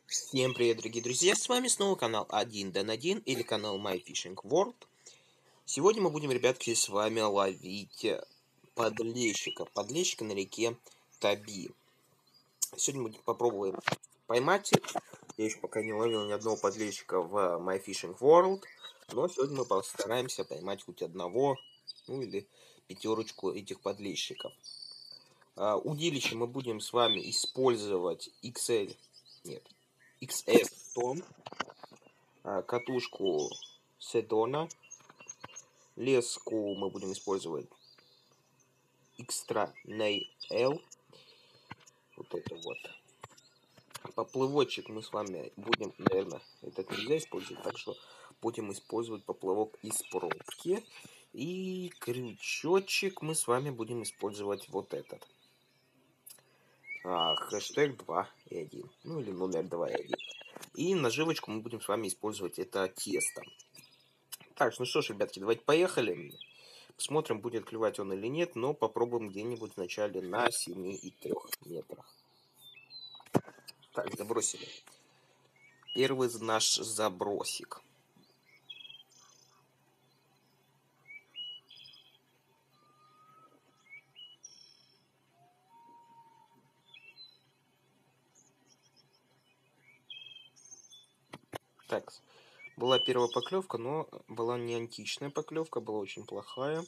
Всем привет, дорогие друзья! С вами снова канал 1 или канал My Fishing World. Сегодня мы будем, ребятки, с вами ловить подлещика на реке Таби. Сегодня мы попробуем поймать их. Я еще пока не ловил ни одного подлещика в My Fishing World, но сегодня мы постараемся поймать хоть одного, ну или пятерочку этих подлещиков. Удилище мы будем с вами использовать XS тон, катушку Седона, леску мы будем использовать Extra Nail, вот это вот. Поплывочек мы с вами будем, наверное, этот нельзя использовать, так что будем использовать поплавок из пробки. И крючочек мы с вами будем использовать вот этот. Хэштег 2 и 1, ну или номер 2 и 1. И наживочку мы будем с вами использовать это тесто. Так, ну что ж, ребятки, давайте поехали. Посмотрим, будет клевать он или нет, но попробуем где-нибудь вначале на 7,3 метрах. Так, забросили. Первый наш забросик. Так, была первая поклевка, но была не античная поклевка, была очень плохая.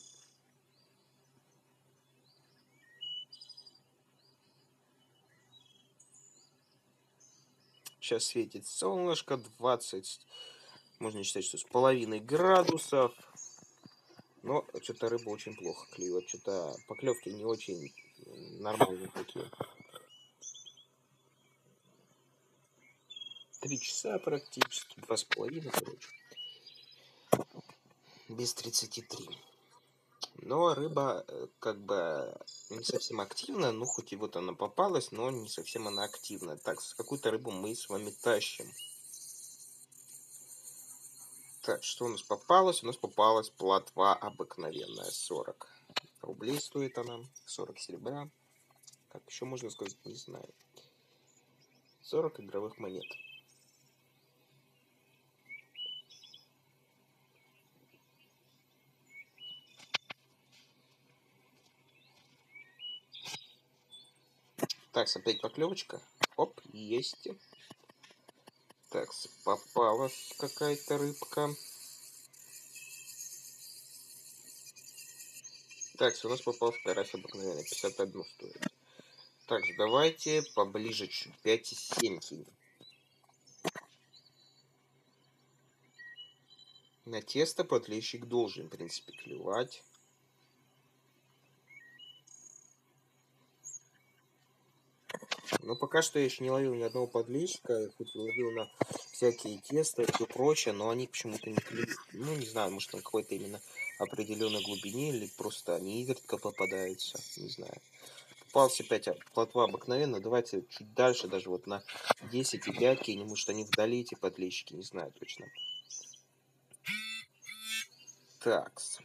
Сейчас светит солнышко, 20, можно считать, что с половиной градусов. Но что-то рыба очень плохо клюет, что-то поклевки не очень нормальные такие. 3 часа практически, 2,5, короче. Без 33. Но рыба как бы не совсем активная, ну хоть и вот она попалась, но не совсем она активная. Так, какую-то рыбу мы с вами тащим. Так, что у нас попалось? У нас попалась плотва обыкновенная, 40 рублей стоит она, 40 серебра. Как еще можно сказать, не знаю. 40 игровых монет. Так, опять поклевочка. Оп, есть. Так, попалась какая-то рыбка. Так, у нас попался карась обыкновенный, 51 стоит. Так, давайте поближе чуть 5,7 кинем. На тесто подлещик должен, в принципе, клевать. Но пока что я еще не ловил ни одного подлещика, хоть ловил на всякие теста и все прочее, но они почему-то не клюют. Ну, не знаю, может на какой-то именно определенной глубине, или просто они изредка попадаются, не знаю. Попался опять плотва обыкновенно, давайте чуть дальше, даже вот на 10,5 кинем, может они вдали эти подлещики, не знаю точно. Такс.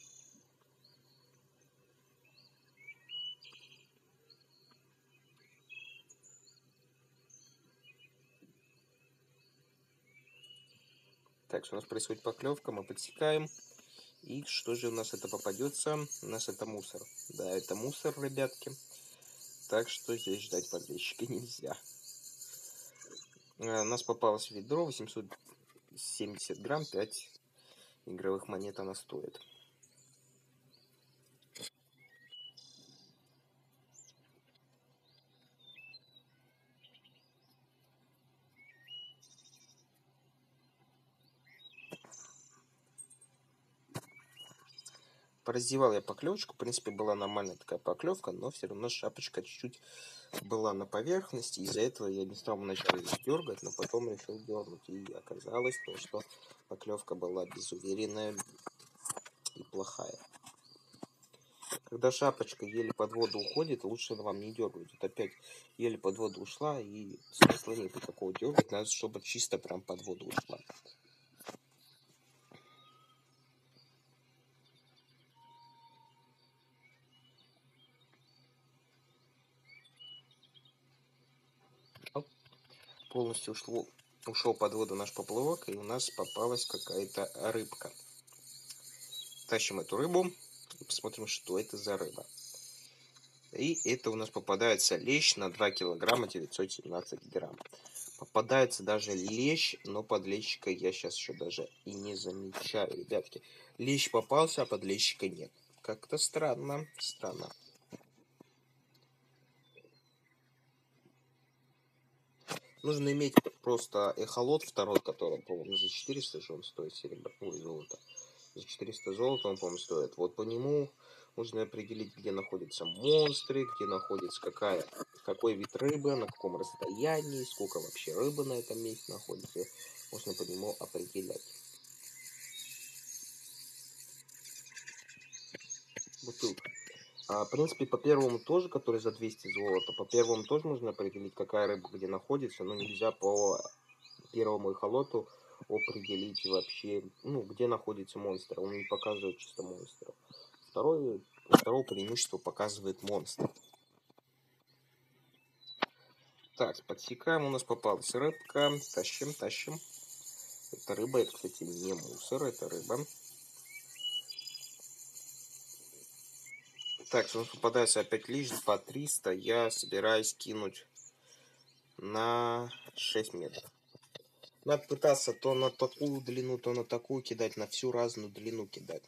Так, что у нас происходит поклевка, мы подсекаем. И что же у нас это попадется? У нас это мусор. Да, это мусор, ребятки. Так что здесь ждать подлещика нельзя. У нас попалось ведро, 870 грамм, 5 игровых монет она стоит. Пораздевал я поклевочку, в принципе, была нормальная такая поклевка, но все равно шапочка чуть-чуть была на поверхности, из-за этого я не стал вначале дергать, но потом решил дернуть, и оказалось то, что поклевка была безуверенная и плохая. Когда шапочка еле под воду уходит, лучше вам не дергать. Вот опять еле под воду ушла, и смысла нет никакого дергать, надо, чтобы чисто прям под воду ушла. полностью ушел под воду наш поплавок, и у нас попалась какая-то рыбка. Тащим эту рыбу и посмотрим, что это за рыба. И это у нас попадается лещ на 2 килограмма 917 грамм. Попадается даже лещ, но подлещика я сейчас еще даже и не замечаю, ребятки. Лещ попался, а подлещика нет. Как-то странно, странно. Нужно иметь просто эхолот второй, который, по-моему, за 400 же он стоит, серебро, ой, золото. За 400 золота он, по-моему, стоит. Вот по нему можно определить, где находятся монстры, где находится какой вид рыбы, на каком расстоянии, сколько вообще рыбы на этом месте находится. Можно по нему определять. Бутылка. В принципе, по первому тоже, который за 200 золота, по первому тоже можно определить, какая рыба где находится, но нельзя по первому эхолоту определить вообще, ну, где находится монстр. Он не показывает чисто монстров. Второго преимущества показывает монстр. Так, подсекаем, у нас попалась рыбка. Тащим, тащим. Это рыба, это, кстати, не мусор, это рыба. Так, у нас попадается опять лишь по 300. Я собираюсь кинуть на 6 метров. Надо пытаться то на такую длину, то на такую кидать, на всю разную длину кидать.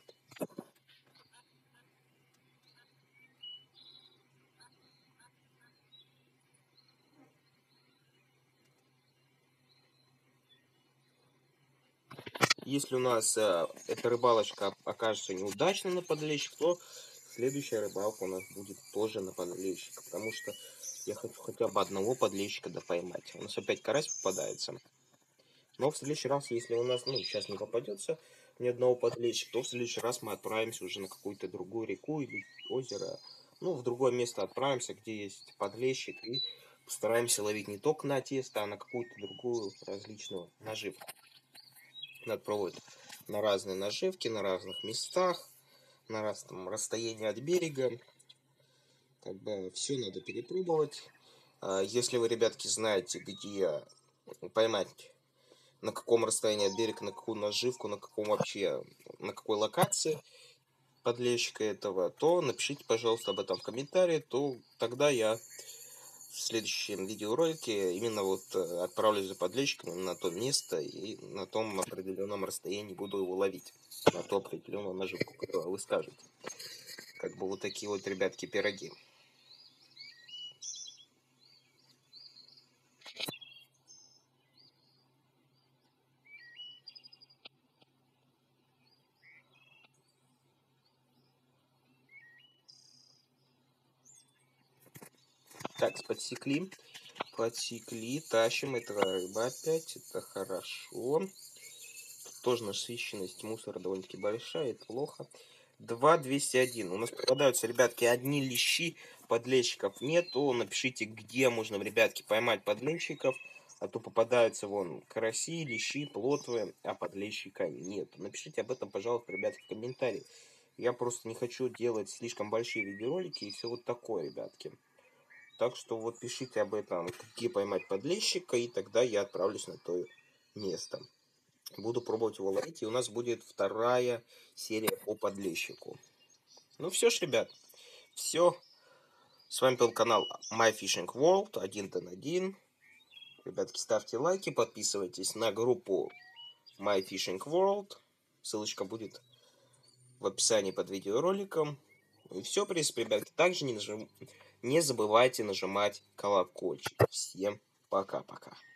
Если у нас эта рыбалочка окажется неудачной на подлещик, то следующая рыбалка у нас будет тоже на подлещик, потому что я хочу хотя бы одного подлещика поймать. У нас опять карась попадается. Но в следующий раз, если у нас, сейчас не попадется ни одного подлещика, то в следующий раз мы отправимся уже на какую-то другую реку или озеро. В другое место отправимся, где есть подлещик, и постараемся ловить не только на тесто, а на какую-то другую различную наживку. Надо пробовать на разные наживки, на разных местах, на разном расстоянии от берега. Как бы все надо перепробовать. Если вы, ребятки, знаете, где поймать, на каком расстоянии от берега, на какую наживку, на какой локации подлещика этого, то напишите, пожалуйста, об этом в комментарии, то тогда я в следующем видеоролике именно отправлюсь за подлещиком на то место и на том определенном расстоянии буду его ловить, на ту определенную наживку, которую вы скажете. Как бы вот такие вот, ребятки, пироги. Так, подсекли, тащим, это рыба опять, это хорошо. Тоже насыщенность мусора довольно-таки большая, это плохо. 2201. У нас попадаются, ребятки, одни лещи, подлещиков нет, то напишите, где можно, ребятки, поймать подлещиков, а то попадаются вон караси, лещи, плотвы, а подлещика нет. Напишите об этом, пожалуйста, ребятки, в комментарии. Я просто не хочу делать слишком большие видеоролики и все вот такое, ребятки. Так что вот пишите об этом, где поймать подлещика, и тогда я отправлюсь на то место. Буду пробовать его ловить, и у нас будет вторая серия по подлещику. Ну все ж, ребят, все. С вами был канал My Fishing World 1 Ребятки, ставьте лайки, подписывайтесь на группу My Fishing World. Ссылочка будет в описании под видеороликом. И все, в принципе, ребятки. Также не забывайте нажимать колокольчик. Всем пока-пока.